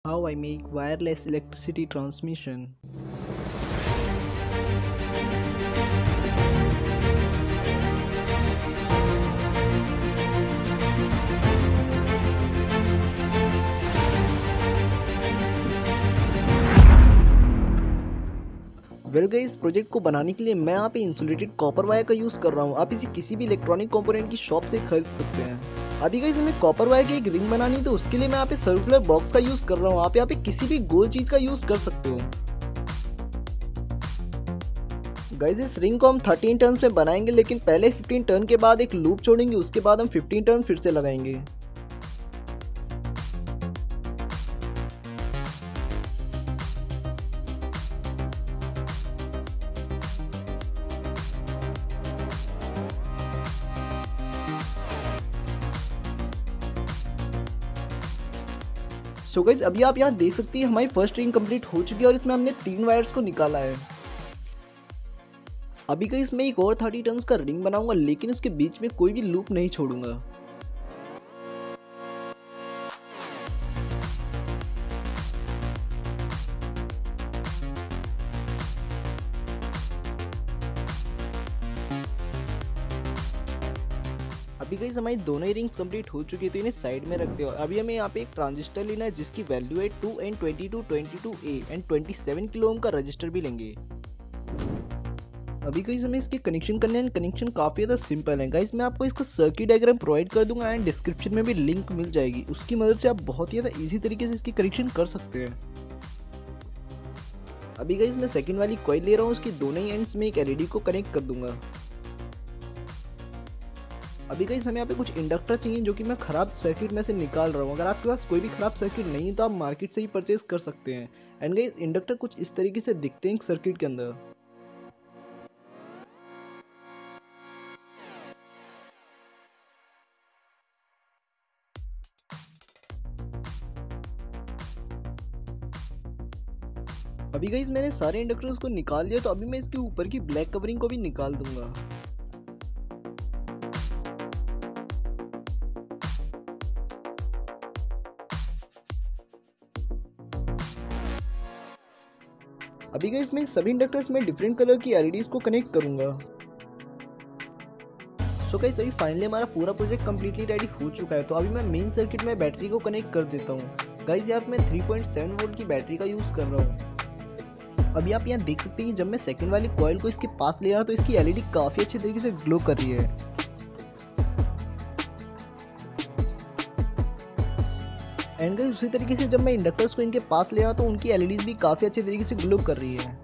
How I make wireless electricity transmission. Well guys, project को बनाने के लिए मैं यहाँ पे इंसुलेटेड कॉपर वायर का यूज़ कर रहा हूँ। आप इसे किसी भी इलेक्ट्रॉनिक कंपोनेंट की शॉप से खरीद सकते हैं। अभी गाइस हमें कॉपर वायर की एक रिंग बनानी है, तो उसके लिए मैं यहाँ पे सर्कुलर बॉक्स का यूज़ कर रहा हूँ। आप यहाँ पे किसी भी गोल चीज़ का यूज़ कर सकते हो। गाइस इस रिंग को हम 13 टर्न्स में बनाएंगे, लेकिन पहले 15 टर्न के बाद एक लूप छोड़ेंगे, उसके बाद हम 15 टर्न फिर से लगाएंगे। सो गाइस अभी आप यहाँ देख सकते हैं हमारी फर्स्ट रिंग कंप्लीट हो चुकी है और इसमें हमने 3 वायर्स को निकाला है। अभी गाइस मैं एक और 30 टर्न्स का रिंग बनाऊंगा, लेकिन उसके बीच में कोई भी लूप नहीं छोड़ूंगा। अभी गाइस हमारी दोनों ही रिंग्स कंप्लीट हो चुकी है, तो इन्हें साइड में रखते हो। अभी हमें यहाँ पे एक ट्रांजिस्टर लेना है जिसकी वैल्यू है 2N22 22A and 27 kilo ohm का रजिस्टर भी लेंगे। अभी गाइस हमें इसके कनेक्शन करने हैं। कनेक्शन काफी ज्यादा सिंपल है गाइस, मैं आपको इसका सर्किट डायग्राम प्रोवाइड कर दूंगा एंड डिस्क्रिप्शन में भी लिंक मिल जाएगी। उसकी मदद से आप बहुत ही ज्यादा इजी तरीके से इसकी कनेक्शन कर सकते हैं। अभी गाइस मैं सेकंड वाली कॉइल ले रहा हूँ, उसकी दोनों ही एंड्स में एक एलईडी को कनेक्ट कर दूंगा। अभी गाइस हमें यहाँ पे कुछ इंडक्टर चाहिए जो कि मैं खराब सर्किट में से निकाल रहा हूँ। अगर आपके पास कोई भी खराब सर्किट नहीं है तो आप मार्केट से ही परचेज कर सकते हैं। एंड गाइस इंडक्टर कुछ इस तरीके से दिखते हैं सर्किट के अंदर। अभी गाइस मैंने सारे इंडक्टर्स को निकाल लिया, तो अभी मैं इसके ऊपर की ब्लैक कवरिंग को भी निकाल दूंगा। अभी गाइस मैं सभी इंडक्टर्स में डिफरेंट कलर की एलईडीज को कनेक्ट करूंगा। सो गाइस अभी फाइनली हमारा पूरा प्रोजेक्ट कंप्लीटली रेडी हो चुका है। तो अभी मैं मेन सर्किट में बैटरी को कनेक्ट कर देता हूँ। गाइस यहाँ पे मैं 3.7 वोल्ट की बैटरी का यूज कर रहा हूँ। अभी आप यहाँ देख सकते हैं कि जब मैं सेकंड वाली कॉइल को इसके पास ले रहा हूँ तो इसकी एलईडी काफी अच्छे तरीके से ग्लो कर रही है। एंड गाइस उसी तरीके से जब मैं इंडक्टर्स को इनके पास ले रहा हूँ तो उनकी एलईडीज भी काफी अच्छे तरीके से ग्लो कर रही है।